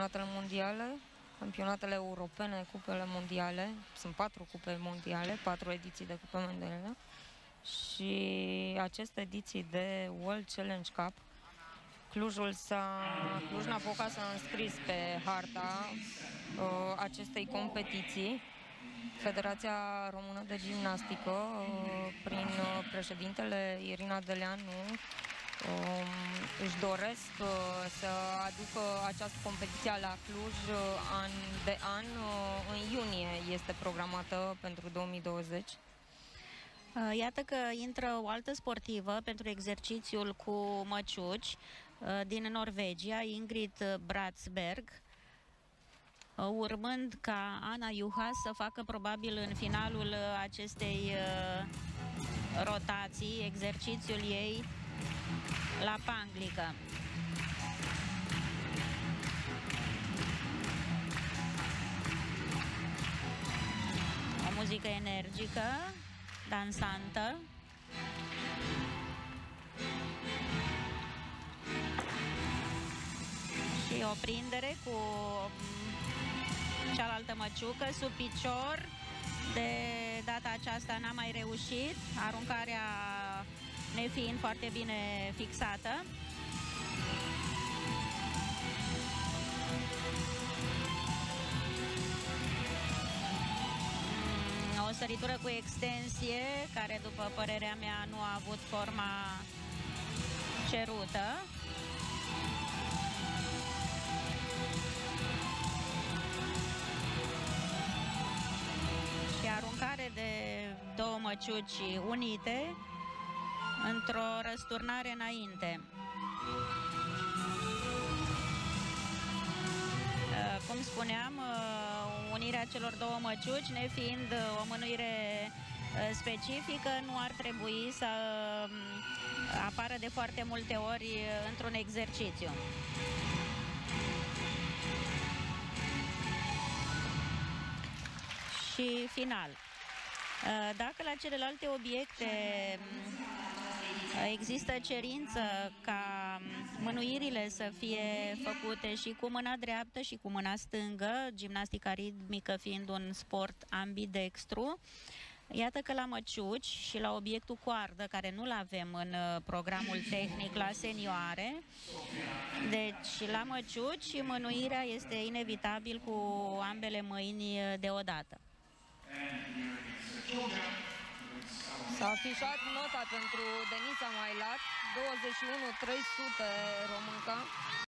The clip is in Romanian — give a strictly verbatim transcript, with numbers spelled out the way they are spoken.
campionatele mondiale, campionatele europene, cupele mondiale. Sunt patru cupe mondiale, patru ediții de cupe mondiale. Și aceste ediții de World Challenge Cup, Clujul s-a, Cluj-Napoca s-a înscris pe harta uh, acestei competiții. Federația Română de Gimnastică, uh, prin uh, președintele Irina Deleanu, uh, își doresc uh, să aducă această competiție la Cluj uh, an de an. Uh, în iunie este programată pentru două mii douăzeci. Iată că intră o altă sportivă pentru exercițiul cu măciuci din Norvegia, Ingrid Bratsberg, urmând ca Ana Juhas să facă probabil în finalul acestei rotații exercițiul ei la panglică. O muzică energică, dansantă. Și o prindere cu cealaltă măciucă sub picior. De data aceasta n-a mai reușit, aruncarea nefiind foarte bine fixată. O săritură cu extensie, care, după părerea mea, nu a avut forma cerută. Și aruncare de două măciuci unite într-o răsturnare înainte. Cum spuneam, unirea celor două măciuci, nefiind o mânuire specifică, nu ar trebui să apară de foarte multe ori într-un exercițiu. Și final. Dacă la celelalte obiecte există cerință ca mânuirile să fie făcute și cu mâna dreaptă și cu mâna stângă, gimnastica ritmică fiind un sport ambidextru, iată că la măciuci și la obiectul coardă, care nu-l avem în programul tehnic la senioare, deci la măciuci mânuirea este inevitabil cu ambele mâini deodată. S-a afișat nota pentru Denisa Mailat, douăzeci și unu trei sute românca.